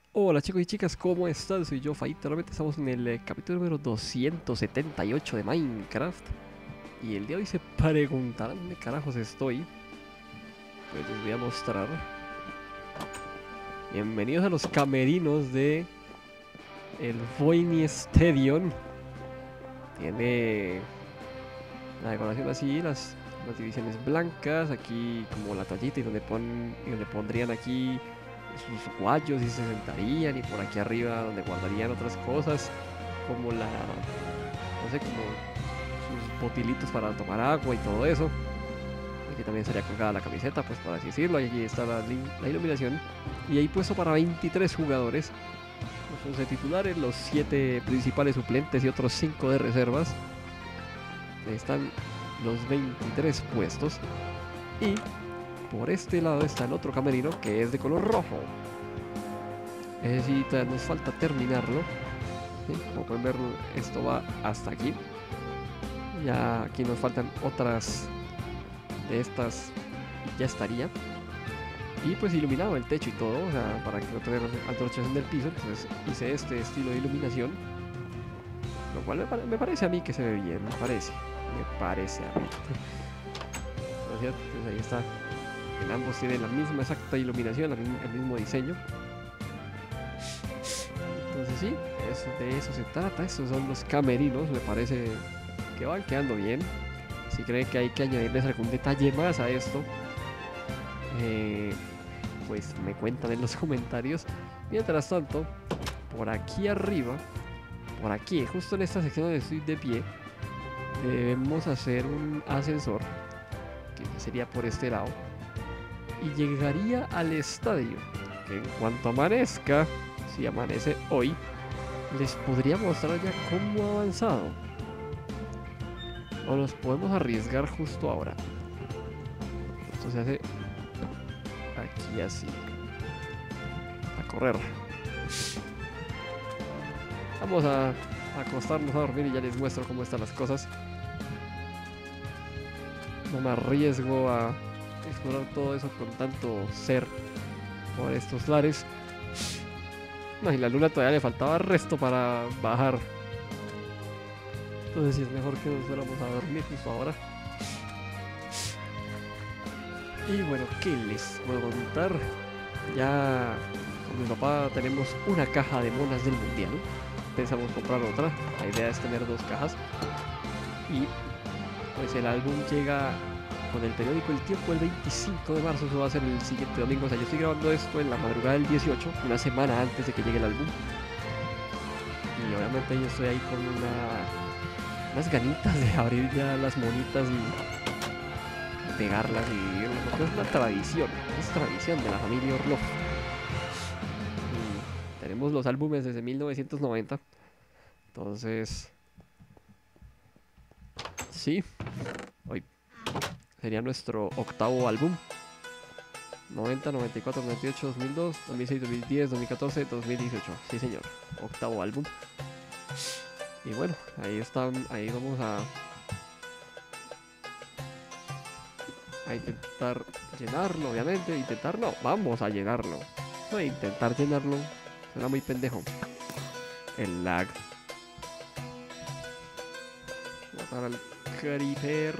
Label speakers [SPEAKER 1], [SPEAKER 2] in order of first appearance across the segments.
[SPEAKER 1] Hola chicos y chicas, ¿cómo están? Soy yo, Faito. Realmente estamos en el capítulo número 278 de Minecraft. Y el día de hoy se preguntarán dónde carajos estoy. Pues les voy a mostrar. Bienvenidos a los camerinos de el Voini Stadium. Tiene la decoración así, las divisiones blancas, aquí como la toallita y donde pondrían aquí sus guayos y se sentarían, y por aquí arriba donde guardarían otras cosas como no sé, como sus botilitos para tomar agua y todo eso. Aquí también sería colgada la camiseta, pues por así decirlo, y allí está la iluminación. Y ahí puesto para 23 jugadores, los 11 titulares, los 7 principales suplentes y otros 5 de reservas. Ahí están los 23 puestos. Y por este lado está el otro camerino que es de color rojo. Es decir, todavía nos falta terminarlo. ¿Sí? Como pueden ver, esto va hasta aquí. Ya aquí nos faltan otras de estas y ya estaría. Y pues iluminado el techo y todo, o sea, para que no tener antorchas en el piso. Entonces hice este estilo de iluminación. Lo cual me parece a mí que se ve bien, me parece. Me parece a mí. ¿No es cierto? Entonces ahí está. En ambos tienen la misma exacta iluminación, el mismo diseño. Entonces sí, de eso se trata. Estos son los camerinos, me parece que van quedando bien. Si creen que hay que añadirles algún detalle más a esto, pues me cuentan en los comentarios. Mientras tanto, por aquí arriba, por aquí, justo en esta sección donde estoy de pie, debemos hacer un ascensor, que sería por este lado, y llegaría al estadio, que en cuanto amanezca, si amanece hoy, les podría mostrar ya cómo ha avanzado. O nos podemos arriesgar justo ahora. Esto se hace aquí así. A correr. Vamos a acostarnos a dormir y ya les muestro cómo están las cosas. No me arriesgo a explorar todo eso con tanto ser por estos lares. No, y la luna todavía le faltaba resto para bajar. Entonces sí es mejor que nos fuéramos a dormir justo ahora. Y bueno, ¿qué les puedo contar? Ya con mi papá tenemos una caja de monas del mundial. Pensamos comprar otra. La idea es tener 2 cajas. Y pues el álbum llega con el periódico El Tiempo el 25 de marzo. Eso va a ser el siguiente domingo. O sea, yo estoy grabando esto en la madrugada del 18, una semana antes de que llegue el álbum. Y obviamente yo estoy ahí con unas ganitas de abrir ya las monitas y pegarlas y vivirlo, porque es tradición de la familia Orlov. Y tenemos los álbumes desde 1990, entonces sí, hoy sería nuestro octavo álbum. 90, 94, 98, 2002, 2006, 2010, 2014, 2018. Sí, señor. Octavo álbum. Y bueno, ahí están, ahí vamos a intentar llenarlo, obviamente. Intentar no, vamos a llenarlo. No, intentar llenarlo suena muy pendejo. El lag. Matar al creeper.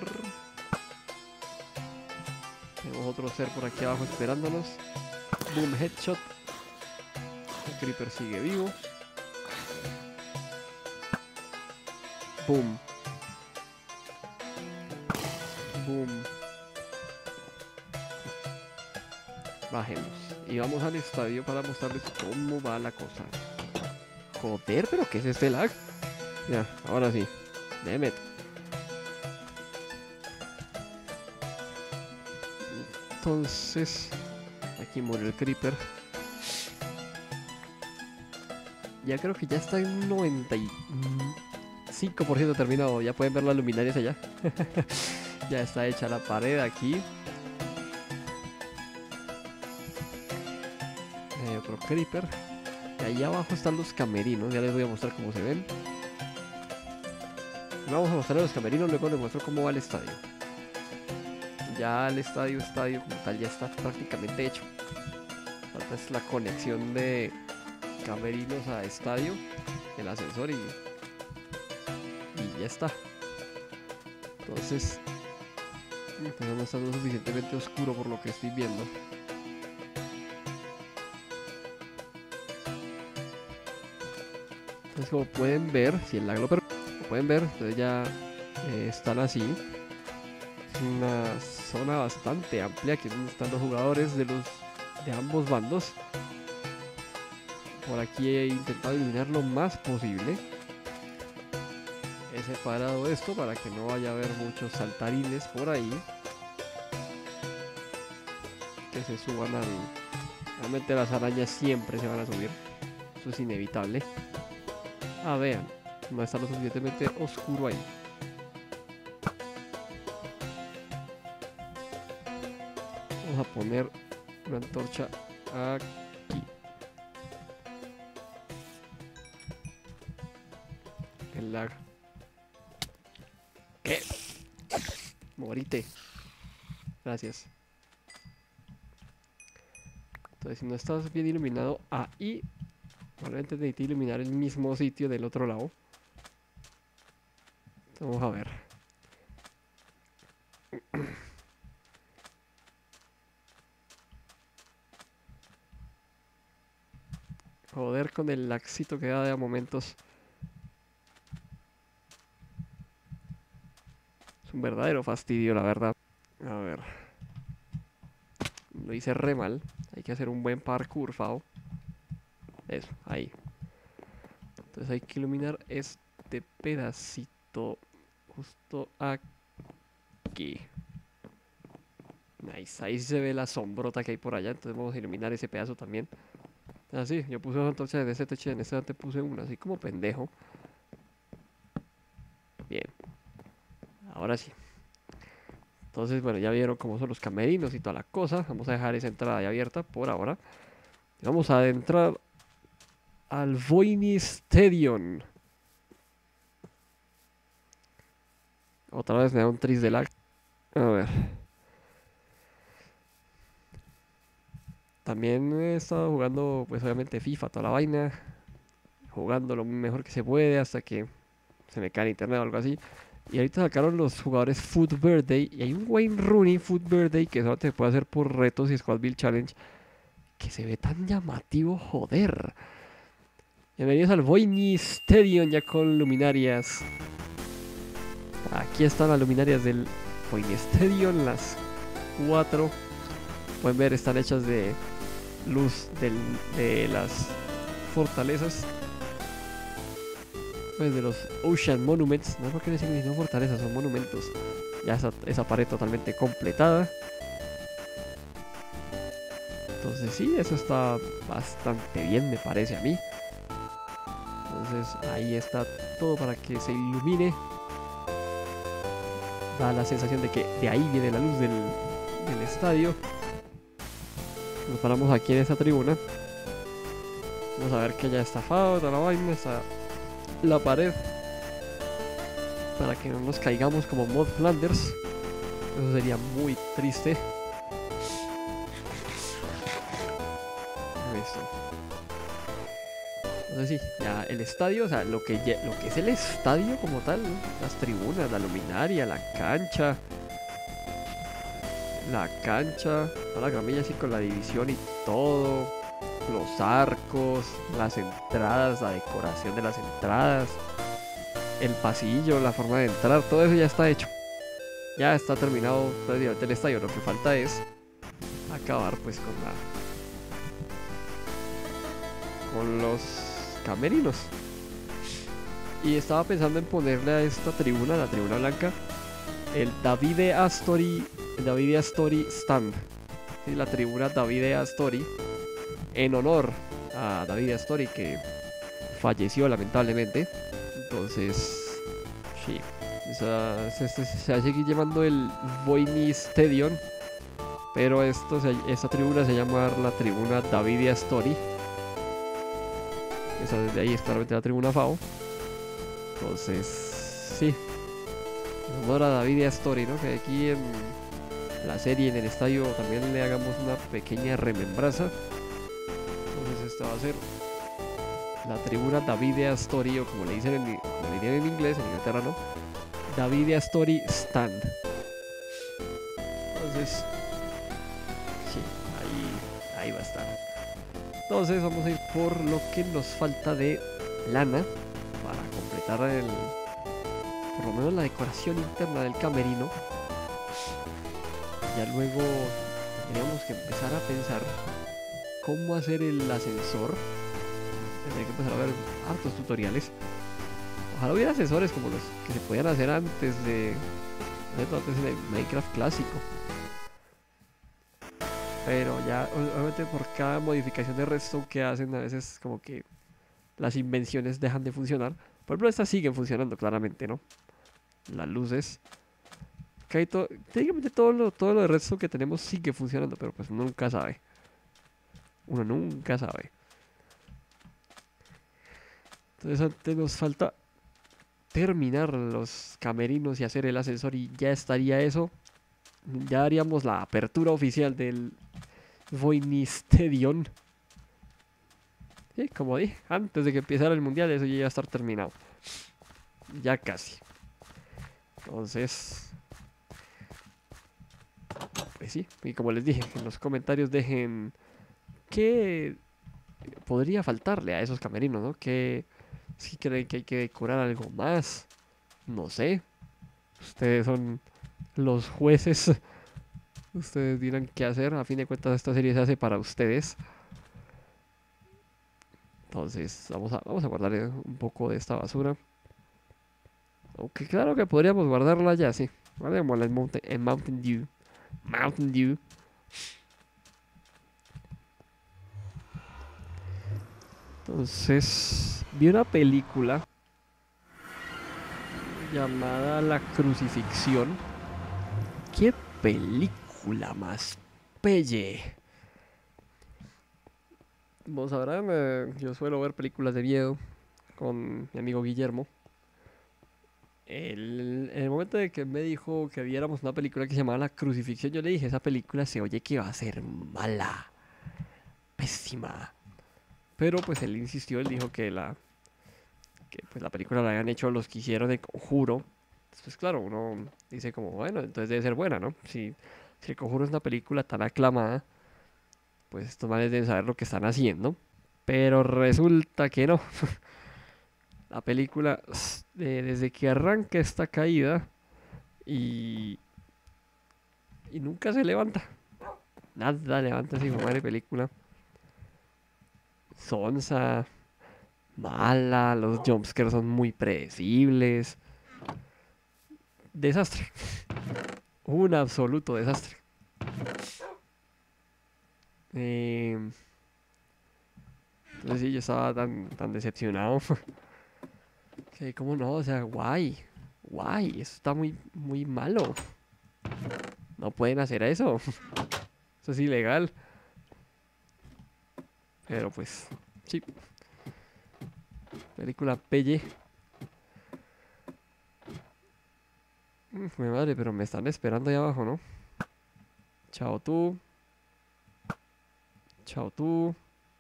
[SPEAKER 1] Tenemos otro ser por aquí abajo esperándonos. Boom, headshot. El creeper sigue vivo. Boom. Boom. Bajemos. Y vamos al estadio para mostrarles cómo va la cosa. Joder, pero ¿qué es este lag? Ya, ahora sí. Demet. Entonces, aquí murió el creeper. Ya creo que ya está en un 95% terminado. Ya pueden ver las luminarias allá. Ya está hecha la pared aquí. Otro creeper. Y allá abajo están los camerinos. Ya les voy a mostrar cómo se ven. Vamos a mostrar los camerinos, luego les muestro cómo va el estadio. Ya el estadio como tal ya está prácticamente hecho. Falta es la conexión de camerinos a estadio, el ascensor y ya está. Entonces no está lo suficientemente oscuro por lo que estoy viendo. Entonces, como pueden ver, si el lag lo permite, como pueden ver, entonces ya están así. Es una zona bastante amplia, aquí es donde están los jugadores de ambos bandos. Por aquí he intentado iluminar lo más posible. He separado esto para que no vaya a haber muchos saltarines por ahí que se suban al... Realmente las arañas siempre se van a subir, eso es inevitable. Ah, vean, no está lo suficientemente oscuro ahí. Vamos a poner una antorcha aquí. El lag. ¿Qué? Morite. Gracias. Entonces, si no estás bien iluminado ahí, probablemente necesito iluminar el mismo sitio del otro lado. Vamos a ver. Joder con el laxito que da de a momentos. Es un verdadero fastidio, la verdad. A ver. Lo hice re mal. Hay que hacer un buen parkour, Fao. Eso, ahí. Entonces hay que iluminar este pedacito justo aquí. Nice. Ahí sí se ve la sombrota que hay por allá. Entonces vamos a iluminar ese pedazo también. Así, yo puse una antorcha en este techo y en este antes puse una, así como pendejo. Bien. Ahora sí. Entonces, bueno, ya vieron cómo son los camerinos y toda la cosa. Vamos a dejar esa entrada ahí abierta por ahora. Vamos a adentrar al Voini Stadium. Otra vez me da un tris de lag. A ver. También he estado jugando, pues obviamente FIFA, toda la vaina. Jugando lo mejor que se puede hasta que se me cae el internet o algo así. Y ahorita sacaron los jugadores Food Birthday. Y hay un Wayne Rooney Food Birthday que solo te puede hacer por retos y Squad Build Challenge. Que se ve tan llamativo, joder. Bienvenidos al Voini Stadium ya con luminarias. Aquí están las luminarias del Voini Stadium, las 4. Pueden ver, están hechas de luz de las fortalezas. Pues de los Ocean Monuments. No sé por qué les significan fortalezas, son monumentos. Ya esa pared totalmente completada. Entonces sí, eso está bastante bien, me parece a mí. Entonces ahí está todo para que se ilumine. Da la sensación de que de ahí viene la luz del estadio. Nos paramos aquí en esta tribuna. Vamos a ver que ya está Fao, toda la vaina, está la pared. Para que no nos caigamos como Mod Flanders. Eso sería muy triste. Listo. Entonces sí, ya el estadio, o sea, lo que es el estadio como tal, ¿no? Las tribunas, la luminaria, la cancha, toda la gramilla así con la división y todo, los arcos, las entradas, la decoración de las entradas, el pasillo, la forma de entrar, todo eso ya está hecho. Ya está terminado prácticamente el estadio, lo que falta es acabar pues con los camerinos. Y estaba pensando en ponerle a esta tribuna, la tribuna blanca, el Davide Astori Stand. ¿Sí? La tribuna Davide Astori, en honor a Davide Astori, que falleció lamentablemente. Entonces, sí, se va a seguir llamando el Voini Stadium, pero esta tribuna se llama la tribuna Davide Astori. Esa desde ahí es claramente la tribuna Fao. Entonces, sí, en honor a Davide Astori, ¿no? Que aquí en la serie, en el estadio, también le hagamos una pequeña remembranza. Entonces esta va a ser la tribuna Davide Astori, o como le dicen como le dirían en inglés, en Inglaterra, ¿no? Davide Astori Stand. Entonces, sí, ahí va a estar. Entonces vamos a ir por lo que nos falta de lana para completar por lo menos la decoración interna del camerino. Ya luego tendríamos que empezar a pensar cómo hacer el ascensor. Tendría que empezar a ver hartos tutoriales. Ojalá hubiera ascensores como los que se podían hacer antes en el Minecraft clásico. Pero ya, obviamente por cada modificación de redstone que hacen, a veces como que las invenciones dejan de funcionar. Por ejemplo, estas siguen funcionando claramente, ¿no? Las luces. Técnicamente todo lo de redstone que tenemos sigue funcionando, pero pues nunca sabe. Uno nunca sabe. Entonces antes nos falta terminar los camerinos y hacer el ascensor y ya estaría eso. Ya haríamos la apertura oficial del Voinistedion. Sí, como dije, antes de que empezara el mundial, eso ya iba a estar terminado. Ya casi. Entonces, pues sí, y como les dije, en los comentarios dejen qué podría faltarle a esos camerinos, ¿no? Que si creen que hay que decorar algo más, no sé. Ustedes son los jueces. Ustedes dirán qué hacer. A fin de cuentas, esta serie se hace para ustedes. Entonces, vamos a guardar un poco de esta basura. Aunque claro que podríamos guardarla ya, sí. Guardémosla en Mountain Dew. Mountain Dew. Entonces, vi una película llamada La Crucifixión. ¿Qué película más pelle? Vos sabrán, yo suelo ver películas de miedo con mi amigo Guillermo. En el momento de que me dijo que viéramos una película que se llamaba La Crucifixión, yo le dije, esa película se oye que va a ser mala, pésima. Pero pues él insistió, él dijo que pues la película la habían hecho los que hicieron de Conjuro. Entonces claro, uno dice como, bueno, entonces debe ser buena, ¿no? Si el Conjuro es una película tan aclamada, pues estos manes deben saber lo que están haciendo. Pero resulta que no. La película, desde que arranca esta caída y, y nunca se levanta. Nada levanta esa madre película. Sonsa, mala, los jumpscares son muy predecibles. Desastre. Un absoluto desastre. Entonces sí, yo estaba tan decepcionado. Que como no, o sea, guay. Guay, eso está muy malo. No pueden hacer eso. Eso es ilegal. Pero pues, sí. Película pelle. Mi madre, pero me están esperando ahí abajo, ¿no? Chao tú. Chao tú.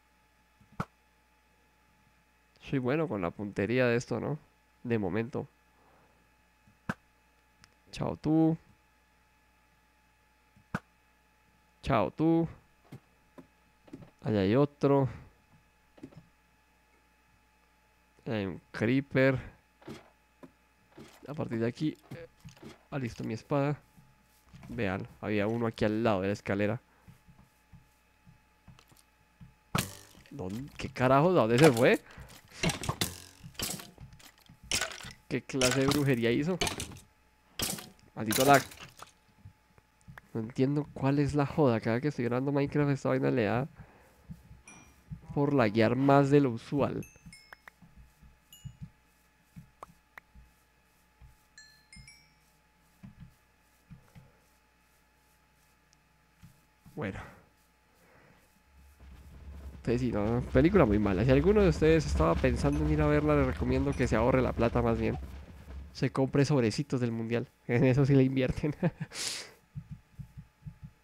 [SPEAKER 1] Soy bueno con la puntería de esto, ¿no? De momento. Chao tú. Chao tú. Allá hay otro. Hay un creeper. A partir de aquí. Listo mi espada. Vean, había uno aquí al lado de la escalera. ¿Qué carajo? ¿De dónde se fue? ¿Qué clase de brujería hizo? Maldito lag. No entiendo cuál es la joda. Cada que estoy grabando Minecraft esta vaina le da por laguear más de lo usual. Bueno. Entonces sí, no, película muy mala. Si alguno de ustedes estaba pensando en ir a verla, le recomiendo que se ahorre la plata más bien. Se compre sobrecitos del mundial. En eso sí le invierten.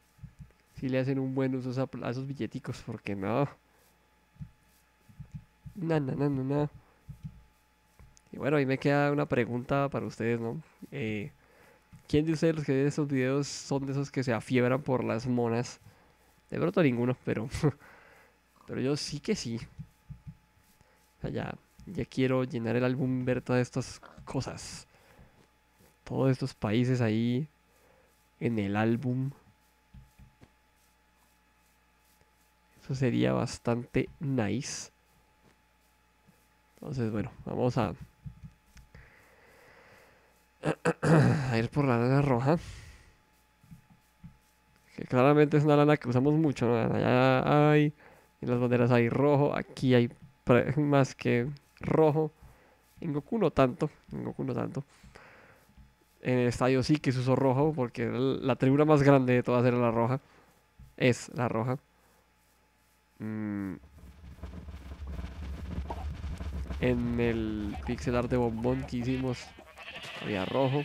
[SPEAKER 1] Si le hacen un buen uso a esos billeticos, porque no. Na, na, na, na, na. Y bueno, ahí me queda una pregunta para ustedes, ¿no? ¿Quién de ustedes los que ven esos videos son de esos que se afiebran por las monas? De pronto ninguno, pero yo sí que sí. O sea, ya quiero llenar el álbum, ver todas estas cosas. Todos estos países ahí en el álbum. Eso sería bastante nice. Entonces, bueno, vamos a ir por la lana roja. Que claramente es una lana que usamos mucho, ¿no? Allá hay, en las banderas hay rojo, aquí hay más que rojo. En Goku no tanto, en Goku no tanto. En el estadio sí que se usó rojo, porque la tribuna más grande de todas era la roja. Es la roja. Mm, en el pixel art de bombón que hicimos había rojo.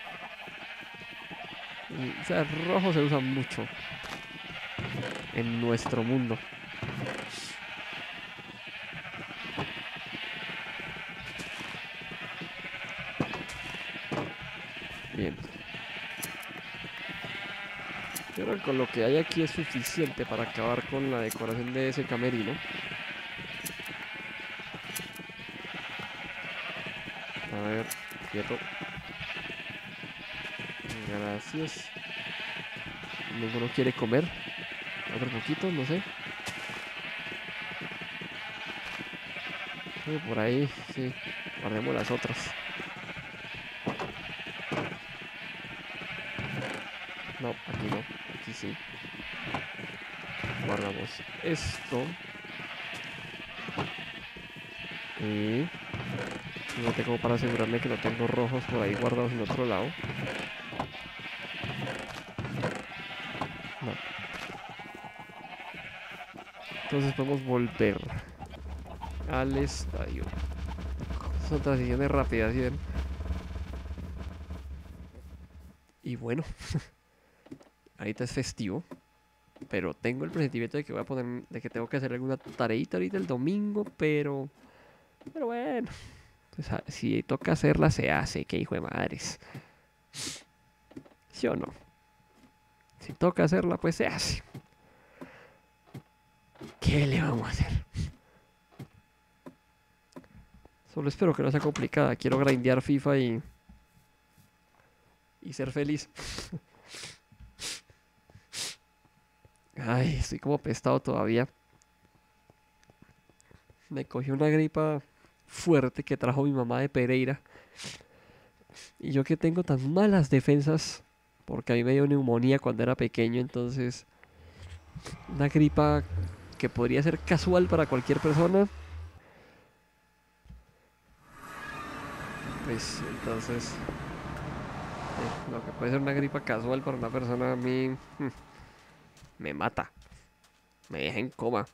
[SPEAKER 1] O sea, el rojo se usa mucho en nuestro mundo. Bien. Yo creo que con lo que hay aquí es suficiente para acabar con la decoración de ese camerino. A ver, quieto. Gracias. Ninguno quiere comer. Otro poquito, no sé. Por ahí, sí. Guardemos las otras. No, aquí no. Aquí sí. Guardamos esto. Y no tengo para asegurarme que no tengo rojos por ahí guardados en otro lado. No. Entonces podemos volver al estadio. Son transiciones rápidas, ¿sí ven? Y bueno, ahorita es festivo. Pero tengo el presentimiento de que voy a poner, de que tengo que hacer alguna tareita ahorita el domingo, pero bueno, pues si toca hacerla se hace, que hijo de madres. ¿Sí o no? Si toca hacerla, pues se hace. ¿Qué le vamos a hacer? Solo espero que no sea complicada. Quiero grindear FIFA y ser feliz. Ay, estoy como pestado todavía. Me cogió una gripa fuerte que trajo mi mamá de Pereira. Y yo que tengo tan malas defensas, porque a mí me dio neumonía cuando era pequeño, entonces una gripa que podría ser casual para cualquier persona, pues entonces lo que puede ser una gripa casual para una persona a mí me mata, me deja en coma.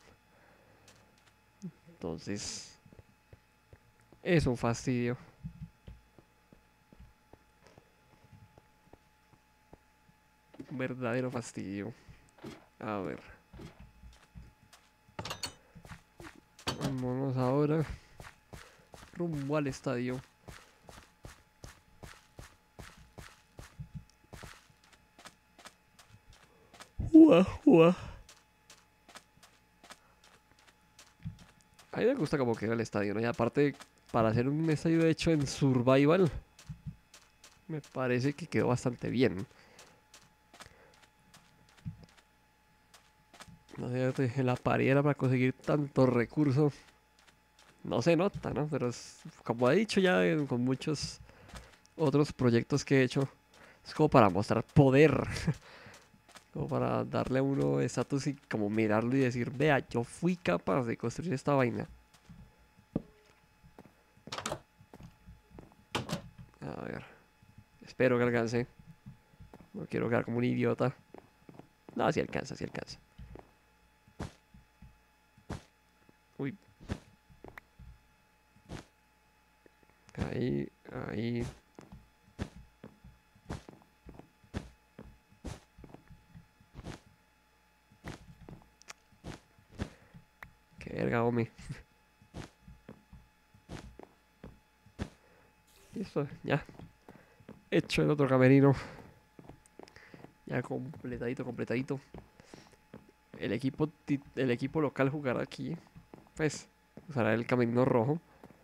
[SPEAKER 1] Entonces es un fastidio, un verdadero fastidio. A ver, vámonos ahora rumbo al estadio. Ua, ua. A mí me gusta como queda el estadio, ¿no? Y aparte, para hacer un estadio hecho en Survival, me parece que quedó bastante bien. No sé, la pared para conseguir tanto recurso. No se nota, ¿no? Pero como he dicho ya con muchos otros proyectos que he hecho, es como para mostrar poder. Como para darle a uno estatus y como mirarlo y decir, vea, yo fui capaz de construir esta vaina. A ver, espero que alcance. No quiero quedar como un idiota. No, si alcanza, si alcanza. Uy, ahí, ahí. Qué verga, hombre. Listo, ya. Hecho el otro camerino. Ya completadito. El equipo local jugará aquí. Pues usará el camerino rojo.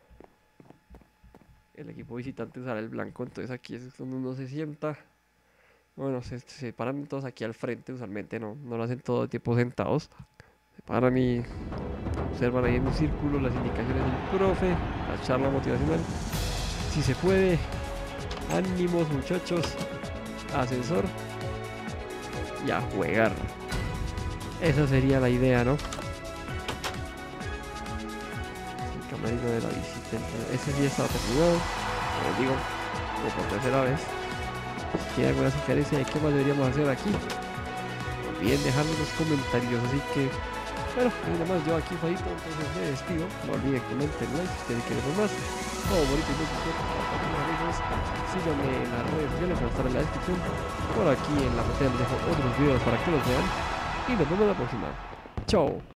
[SPEAKER 1] El equipo visitante usará el blanco. Entonces aquí es donde uno se sienta. Bueno, se paran todos aquí al frente. Usualmente no lo hacen todo el tiempo sentados. Se paran y observan ahí en un círculo las indicaciones del profe. La charla motivacional. Si se puede. Ánimos, muchachos. Ascensor. Y a jugar. Esa sería la idea, ¿no? El camerino de la visita. Ese sí está terminado. Como les digo, como por tercera vez. Si tienen alguna sugerencia de qué más deberíamos hacer aquí, no olviden dejarlo en los comentarios. Así que, bueno, nada más yo aquí Fadito, entonces me despido. No olviden comenten, like si ustedes quieren ver más. Favorito y compartir con amigos. Síganme en las redes sociales, van a estar en la descripción. Por aquí en la pantalla les dejo otros videos para que los vean. Y nos vemos la próxima. Chao.